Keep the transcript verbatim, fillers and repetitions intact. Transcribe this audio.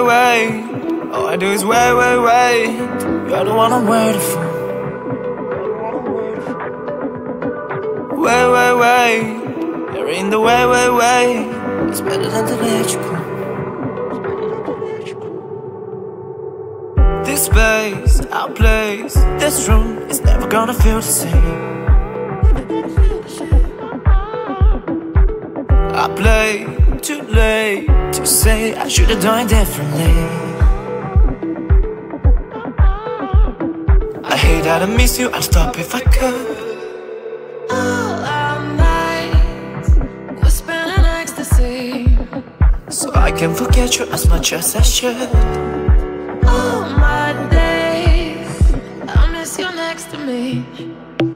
wait. All I do is wait, wait, wait. You're the one I'm waiting for. Wait, wait, wait. You're in the way, way, way. It's better than the electrical. This space, our place, this room is never gonna feel the same. I play too late to say I should've done it differently. I hate that I miss you, I'd stop if I could. All our nights we're spending ecstasy, so I can forget you as much as I should. all my days I miss you next to me.